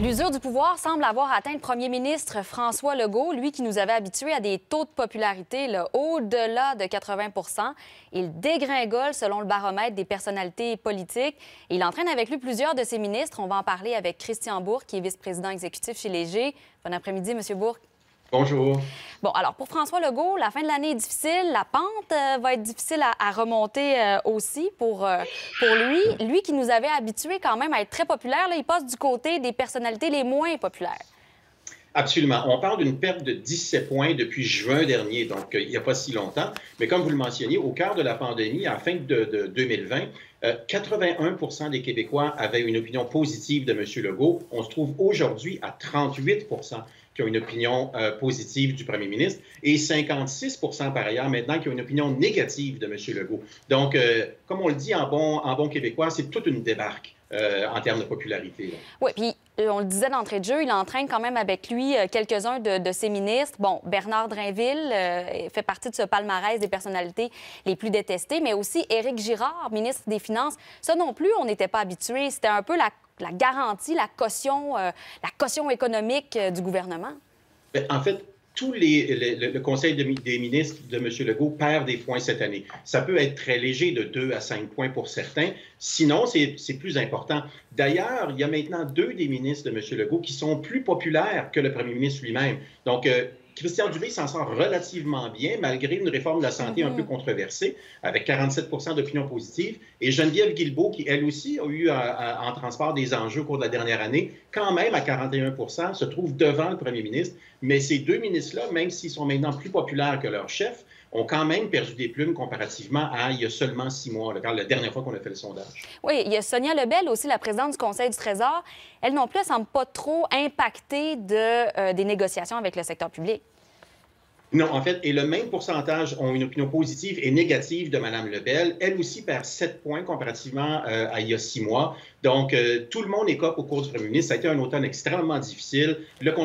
L'usure du pouvoir semble avoir atteint le premier ministre François Legault, lui qui nous avait habitués à des taux de popularité au-delà de 80 %. Il dégringole selon le baromètre des personnalités politiques. Et il entraîne avec lui plusieurs de ses ministres. On va en parler avec Christian Bourque, qui est vice-président exécutif chez Léger. Bon après-midi, M. Bourque. Bonjour. Bon, alors pour François Legault, la fin de l'année est difficile. La pente va être difficile à remonter aussi pour lui. Lui qui nous avait habitués quand même à être très populaire, là, il passe du côté des personnalités les moins populaires. Absolument. On parle d'une perte de 17 points depuis juin dernier, donc il n'y a pas si longtemps. Mais comme vous le mentionniez, au cœur de la pandémie, à la fin de 2020, 81 % des Québécois avaient une opinion positive de M. Legault. On se trouve aujourd'hui à 38 % qui ont une opinion positive du premier ministre et 56 % par ailleurs maintenant qui ont une opinion négative de M. Legault. Donc, comme on le dit en bon québécois, c'est toute une débarque en termes de popularité. Là. Oui, puis on le disait d'entrée de jeu, il entraîne quand même avec lui quelques-uns de ses ministres. Bon, Bernard Drinville fait partie de ce palmarès des personnalités les plus détestées, mais aussi Éric Girard, ministre des Finances. Ça non plus, on n'était pas habitué. C'était un peu la garantie, la caution économique du gouvernement. En fait, le Conseil des ministres de M. Legault perd des points cette année. Ça peut être très léger, de 2 à 5 points pour certains. Sinon, c'est plus important. D'ailleurs, il y a maintenant 2 des ministres de M. Legault qui sont plus populaires que le premier ministre lui-même. Donc, Christian Dubé s'en sort relativement bien, malgré une réforme de la santé un peu controversée, avec 47 % d'opinion positive. Et Geneviève Guilbeault, qui elle aussi a eu en transport des enjeux au cours de la dernière année, quand même à 41 % se trouve devant le premier ministre. Mais ces 2 ministres-là, même s'ils sont maintenant plus populaires que leur chef, ont quand même perdu des plumes comparativement à il y a seulement 6 mois, la dernière fois qu'on a fait le sondage. Oui, il y a Sonia Lebel aussi, la présidente du Conseil du Trésor. Elle non plus, elle ne semble pas trop impactée des négociations avec le secteur public. Non, en fait, et le même pourcentage ont une opinion positive et négative de Mme Lebel. Elle aussi perd 7 points comparativement à il y a 6 mois. Donc, tout le monde écope au cours du premier ministre. Ça a été un automne extrêmement difficile.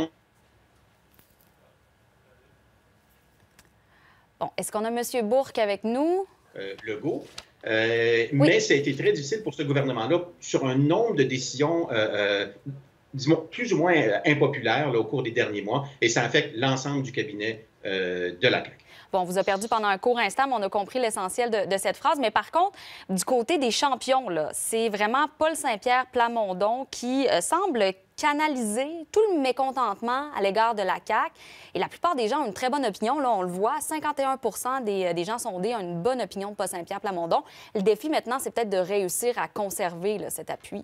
Bon, est-ce qu'on a M. Bourque avec nous? Legault. Oui. Mais ça a été très difficile pour ce gouvernement-là sur un nombre de décisions, disons, plus ou moins impopulaires là, au cours des derniers mois. Et ça affecte l'ensemble du cabinet de la CAQ. Bon, on vous a perdu pendant un court instant, mais on a compris l'essentiel de cette phrase. Mais par contre, du côté des champions, c'est vraiment Paul Saint-Pierre Plamondon qui semble canaliser tout le mécontentement à l'égard de la CAQ. Et la plupart des gens ont une très bonne opinion. Là, on le voit, 51 % des gens sondés ont une bonne opinion de Paul Saint-Pierre Plamondon. Le défi maintenant, c'est peut-être de réussir à conserver cet appui.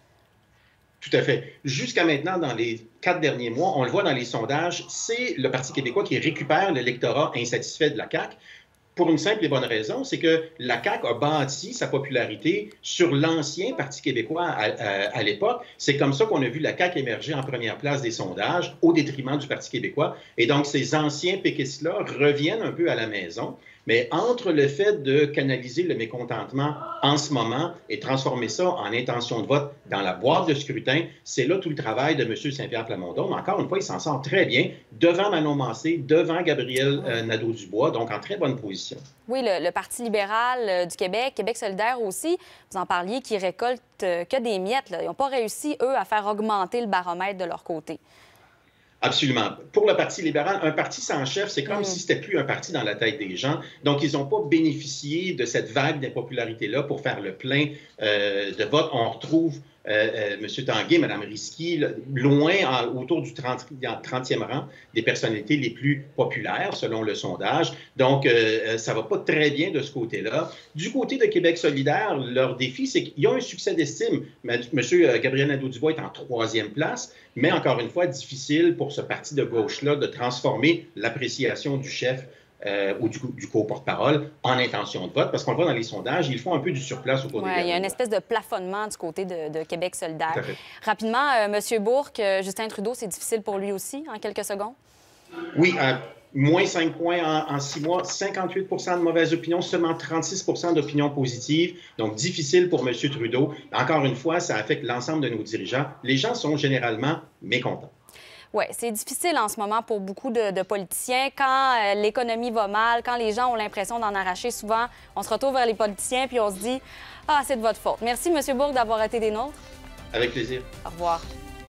Tout à fait. Jusqu'à maintenant, dans les 4 derniers mois, on le voit dans les sondages, c'est le Parti québécois qui récupère l'électorat insatisfait de la CAQ. Pour une simple et bonne raison, c'est que la CAQ a bâti sa popularité sur l'ancien Parti québécois à l'époque. C'est comme ça qu'on a vu la CAQ émerger en première place des sondages au détriment du Parti québécois. Et donc, ces anciens péquistes-là reviennent un peu à la maison. Mais entre le fait de canaliser le mécontentement en ce moment et transformer ça en intention de vote dans la boîte de scrutin, c'est là tout le travail de M. Saint-Pierre Plamondon. Mais encore une fois, il s'en sort très bien devant Manon Massé, devant Gabriel Nadeau-Dubois, donc en très bonne position. Oui, le Parti libéral du Québec, Québec solidaire aussi, vous en parliez, qui récoltent que des miettes. Là. Ils n'ont pas réussi, eux, à faire augmenter le baromètre de leur côté. Absolument. Pour le Parti libéral, un parti sans chef, c'est comme si c'était plus un parti dans la tête des gens. Donc, ils n'ont pas bénéficié de cette vague d'impopularité-là pour faire le plein de vote. On retrouve M. Tanguay, Mme Risky, loin autour du 30e rang des personnalités les plus populaires, selon le sondage. Donc, ça ne va pas très bien de ce côté-là. Du côté de Québec solidaire, leur défi, c'est qu'il y a un succès d'estime. M. Gabriel Nadeau-Dubois est en 3e place, mais encore une fois, difficile pour ce parti de gauche-là de transformer l'appréciation du chef ou du co-porte-parole en intention de vote, parce qu'on le voit dans les sondages, ils font un peu du surplace au cours des derniers mois. Il y a une espèce de plafonnement du côté de Québec solidaire. Rapidement, M. Bourque, Justin Trudeau, c'est difficile pour lui aussi, en quelques secondes? Oui, moins 5 points en 6 mois, 58 % de mauvaises opinions, seulement 36 % d'opinions positives. Donc, difficile pour M. Trudeau. Encore une fois, ça affecte l'ensemble de nos dirigeants. Les gens sont généralement mécontents. Oui, c'est difficile en ce moment pour beaucoup de politiciens. Quand l'économie va mal, quand les gens ont l'impression d'en arracher, souvent, on se retourne vers les politiciens puis on se dit « Ah, c'est de votre faute ». Merci, M. Bourque, d'avoir été des nôtres. Avec plaisir. Au revoir.